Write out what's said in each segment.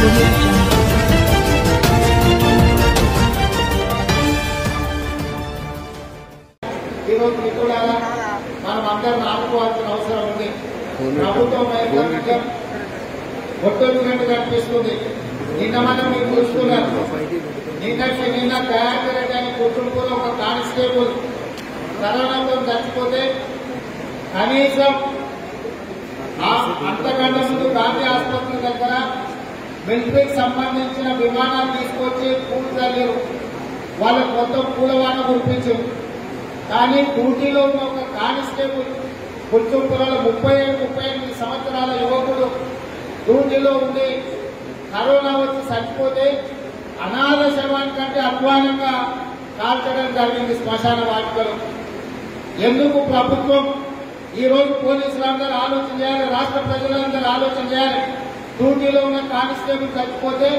ఈరోజు మిత్రులారా మనం అందరం ఆడుకోవాల్సిన అవసరం ఉంది. ప్రభుత్వం ఒట్టొట్టునట్టు కనిపిస్తుంది. నిన్న మనం మీరు చూసుకున్నారు. నిన్న దయాకరెడ్డి అని కుటుంబంలో ఒక కానిస్టేబుల్ కరోనాతో చచ్చిపోతే కనీసం అంతకంటే ముందు గాంధీ ఆసుపత్రి దగ్గర మిలిటరీకి సంబంధించిన విమానాలు తీసుకొచ్చి పూలు చల్లారు. వాళ్ళకు మొత్తం పూలవాన కురిపించారు. కానీ డ్యూటీలో ఉన్న ఒక కానిస్టేబుల్ కుర్చుంపులలో 37 సంవత్సరాల యువకుడు డ్యూటీలో ఉండి కరోనా వచ్చి చచ్చిపోతే అనాథ శవానికంటే అధ్వానంగా కాల్చడం జరిగింది శ్మశాన వాటికలు. ఎందుకు ప్రభుత్వం ఈరోజు పోలీసులందరూ ఆలోచన చేయాలి, రాష్ట్ర ప్రజలందరూ ఆలోచన చేయాలి. డ్యూటీలో ఉన్న కానిస్టేబుల్ చచ్చిపోతే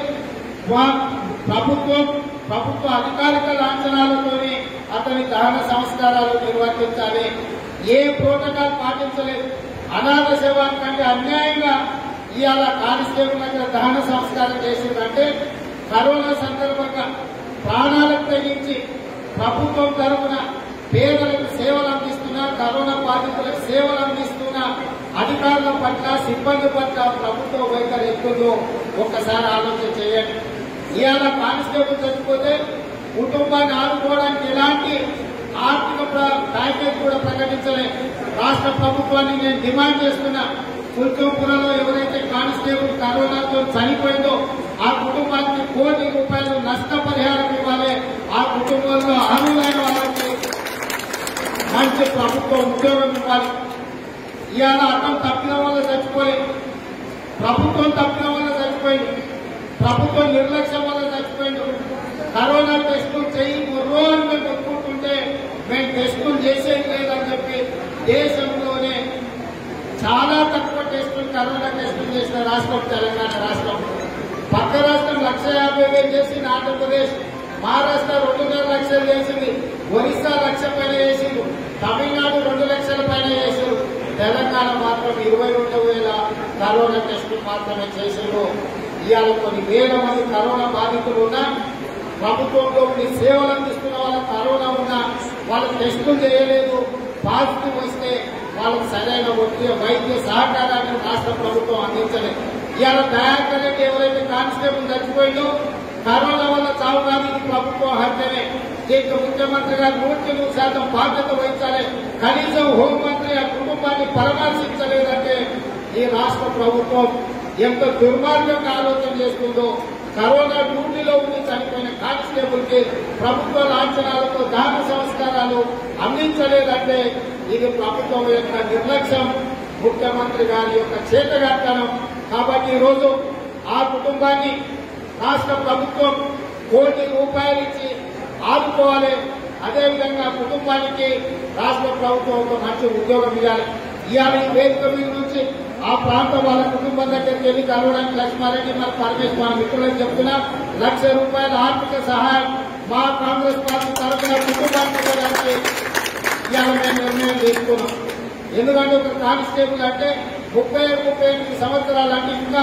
ప్రభుత్వ అధికారిక లాంఛనాలతోనే అతని దహన సంస్కారాలు నిర్వర్తించాలి. ఏ ప్రోటోకాల్ పాటించలేదు. అనాథ శవానికంటే అన్యాయంగా ఇవాళ కానిస్టేబుల్ దగ్గర దహన సంస్కారం చేసిందంటే కరోనా సందర్భంగా ప్రాణాలకు తెగించి ప్రభుత్వం తరఫున పేదలకు సేవలు అందిస్తున్నా, కరోనా బాధితులకు సేవలు అందిస్తున్న అధికారుల పట్ల, సిబ్బంది పట్ల ప్రభుత్వ వైఖరి ఎత్తుందో ఒక్కసారి ఆలోచన చేయండి. ఇవాళ కానిస్టేబుల్ చచ్చిపోతే కుటుంబాన్ని ఆదుకోవడానికి ఎలాంటి ఆర్థిక ప్యాకేజ్ కూడా ప్రకటించలేదు. రాష్ట్ర ప్రభుత్వాన్ని నేను డిమాండ్ చేస్తున్నా. కుల్చంపురంలో ఎవరైతే కానిస్టేబుల్ కరోనాతో చనిపోయిందో ఆ కుటుంబానికి ₹1 కోటి నష్టపరిహారం ఇవ్వాలి. ఆ కుటుంబంలో అర్హులైన వాళ్ళకి మంచి ప్రభుత్వ ఉద్యోగం ఇవ్వాలి. ఇవాళ అతను తప్పిన వల్ల చచ్చిపోయింది, ప్రభుత్వం తప్పిన వల్ల చచ్చిపోయింది, ప్రభుత్వం నిర్లక్ష్యం వల్ల చచ్చిపోయింది. కరోనా టెస్టులు చేయి రోజు మేము కొట్టుకుంటుంటే మేము టెస్టులు చేసేది లేదని చెప్పి దేశంలోనే చాలా తక్కువ టెస్టులు, కరోనా టెస్టులు చేసిన రాష్ట్రం తెలంగాణ రాష్ట్రం. పక్క రాష్ట్రం 1,50,000 చేసింది ఆంధ్రప్రదేశ్, మహారాష్ట్ర 2.5 లక్షలు చేసింది, ఒరిస్సా 1 లక్ష పైన చేసింది, తమిళనాడు 2 లక్షల పైన చేశారు. తెలంగాణ మాత్రం 22,000 కరోనా టెస్టులు మాత్రమే చేశారు. ఇవాళ కొన్ని వేల మంది కరోనా బాధితులు ఉన్నా, ప్రభుత్వంలో ఉండి సేవలు అందిస్తున్న వాళ్ళకి కరోనా ఉన్నా వాళ్ళకి టెస్టులు చేయలేదు. పాజిటివ్ వస్తే వాళ్ళకి సరైన వైద్య సహకారాన్ని రాష్ట్ర ప్రభుత్వం అందించలేదు. ఇవాళ దయాకర్ రెడ్డి ఎవరైతే కానిస్టేబుల్ చచ్చిపోయిందో కరోనా వల్ల చావు కాదు, ప్రభుత్వం హత్యనే. దీంట్లో ముఖ్యమంత్రి గారు 100% బాధ్యత వహించాలి. కనీసం హోంమంత్రి ఆ కుటుంబాన్ని పరామర్శించలేదంటే ఈ రాష్ట్ర ప్రభుత్వం ఎంత దుర్మార్గంగా ఆలోచన చేస్తుందో. కరోనా డ్యూటీలో ఉండి చనిపోయిన కానిస్టేబుల్ కి ప్రభుత్వ లాంఛనాలతో దహన సంస్కారాలు అందించలేదంటే ఇది ప్రభుత్వం యొక్క నిర్లక్ష్యం, ముఖ్యమంత్రి గారి యొక్క చేతగాత్తనం. కాబట్టి ఈరోజు ఆ కుటుంబాన్ని రాష్ట్ర ప్రభుత్వం ₹1 కోటి ఇచ్చి ఆదుకోవాలి. అదేవిధంగా కుటుంబానికి రాష్ట్ర ప్రభుత్వం ఒక మంచి ఉద్యోగం ఇవ్వాలి. ఇవాళ ఈ వేదిక మీద నుంచి ఆ ప్రాంతం వాళ్ళ కుటుంబం దగ్గరికి వెళ్లి కలవడానికి లక్ష్మారెడ్డి మరి పరమేశ్వర మిత్రులకు చెప్తున్నా, ₹1,00,000 ఆర్థిక సహాయం మా కాంగ్రెస్ పార్టీ తరఫున కుటుంబానికి ఇవ్వడానికి ఇవాళ మేము నిర్ణయం తీసుకున్నాం. ఎందుకంటే ఒక కానిస్టేబుల్ అంటే 37 సంవత్సరాలు అంటే ఇంకా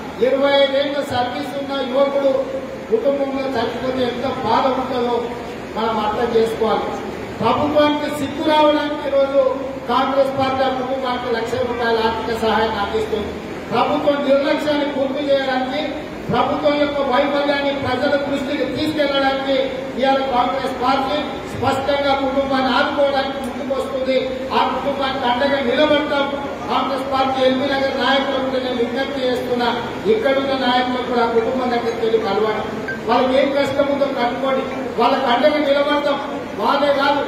25 ఏళ్ల సర్వీస్ ఉన్న యువకుడు కుటుంబంలో చచ్చిపోతే ఎంత బాధ ఉంటుందో మనం అర్థం చేసుకోవాలి. ప్రభుత్వానికి సిగ్గు రావడానికి ఈరోజు కాంగ్రెస్ పార్టీ ఆ కుటుంబానికి ₹1,00,000 ఆర్థిక సహాయాన్ని అందిస్తుంది. ప్రభుత్వం నిర్లక్ష్యాన్ని పూర్తి చేయడానికి, ప్రభుత్వం యొక్క వైఫల్యాన్ని ప్రజల దృష్టికి తీసుకెళ్లడానికి ఇవాళ కాంగ్రెస్ పార్టీ స్పష్టంగా కుటుంబాన్ని ఆదుకోవడానికి ముందుకు వస్తుంది. ఆ కుటుంబానికి అండగా నిలబడతాం. కాంగ్రెస్ పార్టీ ఎల్బీ నగర్ నాయకులకు కూడా నేను విజ్ఞప్తి చేస్తున్నా, ఇక్కడున్న నాయకులకు కూడా ఆ కుటుంబం దగ్గరికి వెళ్ళి కలవండి. వాళ్ళకి ఏం కష్టం ఉందో కనుక్కోండి, వాళ్ళకి అండగా నిలబడతాం. వాళ్ళే కాదు,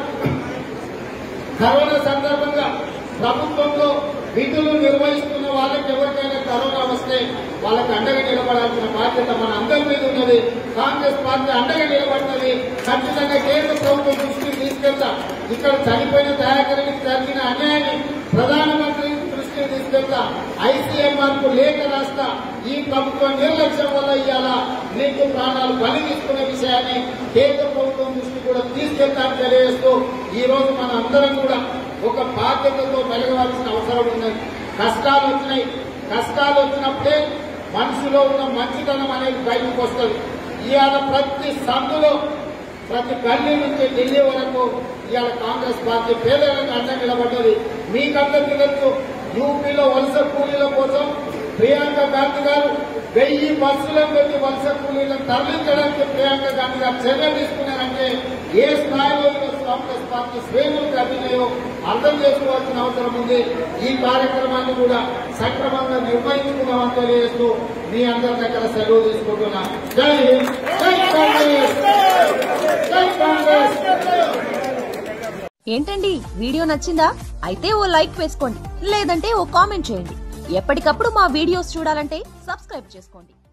కరోనా సందర్భంగా ప్రభుత్వంలో విధులు నిర్వహిస్తున్న వాళ్ళకి ఎవరికైనా కరోనా వస్తే వాళ్ళకి అండగా నిలబడాల్సిన బాధ్యత మన అందరి మీద ఉన్నది. కాంగ్రెస్ పార్టీ అండగా నిలబడుతుంది. ఖచ్చితంగా కేంద్ర ప్రభుత్వం దృష్టికి తీసుకెళ్తాం. ఇక్కడ చనిపోయిన దయాకర్కి జరిగిన అన్యాయాన్ని ప్రధానమంత్రి దృష్టికి తీసుకెళ్తాం. ICMR కు లేఖ రాస్తా. ఈ ప్రభుత్వం నిర్లక్ష్యం వల్ల ఇవాళ నిండు ప్రాణాలు బలి తీసుకునే విషయాన్ని కేంద్ర ప్రభుత్వం దృష్టి కూడా తీసుకెళ్తామని తెలియజేస్తూ ఈ రోజు మన అందరం కూడా ఒక బాధ్యతతో మెలగవలసిన అవసరం ఉన్నది. కష్టాలు వచ్చినాయి. కష్టాలు వచ్చినప్పుడే మనసులో ఉన్న మంచితనం అనేది బయటకు వస్తుంది. ఇవాళ ప్రతి సందులో ప్రతి గల్లీ నుంచి ఢిల్లీ వరకు ఇవాళ కాంగ్రెస్ పార్టీ పేదలకు అండ నిలబడ్డది. మీకందరికీ తెలుసు, యూపీలో వలస కూలీల కోసం ప్రియాంక గాంధీ గారు 1000 బస్సులను పెట్టి వలస కూలీలను తరలించడానికి ప్రియాంక గాంధీ గారు చర్యలు తీసుకున్నారంటే ఏ స్థాయిలో కాంగ్రెస్ పార్టీ శ్రేణులకు అభినయం అర్థం చేసుకోవాల్సిన అవసరం ఉంది. ఈ కార్యక్రమాన్ని కూడా సక్రమంగా నిర్వహించుకున్నామని తెలియజేస్తూ మీ అందరి దగ్గర సెలవు తీసుకుంటున్నా. జై హింద్, జై కాంగ్రెస్, జై కాంగ్రెస్. ఏంటండి, వీడియో నచ్చిందా? అయితే ఓ లైక్ వేసుకోండి, లేదంటే ఓ కామెంట్ చేయండి. ఎప్పటికప్పుడు మా వీడియోస్ చూడాలంటే సబ్స్క్రైబ్ చేసుకోండి.